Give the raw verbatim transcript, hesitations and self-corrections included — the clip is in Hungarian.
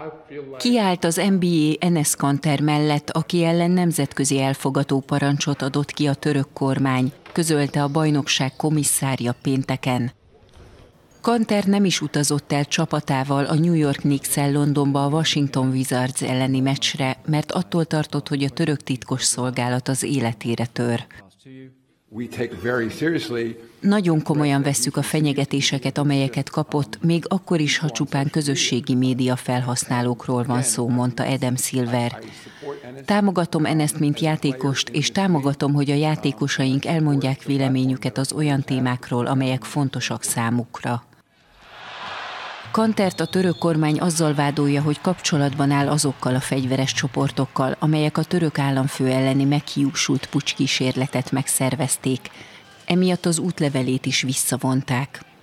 Kiállt az en bé á Enes Kanter mellett, aki ellen nemzetközi elfogató parancsot adott ki a török kormány, közölte a bajnokság komisszárja pénteken. Kanter nem is utazott el csapatával a New York Knicks-el Londonba a Washington Wizards elleni meccsre, mert attól tartott, hogy a török titkosszolgálat az életére tör. Nagyon komolyan vesszük a fenyegetéseket, amelyeket kapott, még akkor is, ha csupán közösségi média felhasználókról van szó, mondta Adam Silver. Támogatom Enest, mint játékost, és támogatom, hogy a játékosaink elmondják véleményüket az olyan témákról, amelyek fontosak számukra. Kantert a török kormány azzal vádolja, hogy kapcsolatban áll azokkal a fegyveres csoportokkal, amelyek a török államfő elleni meghiúsult puccs kísérletet megszervezték. Emiatt az útlevelét is visszavonták.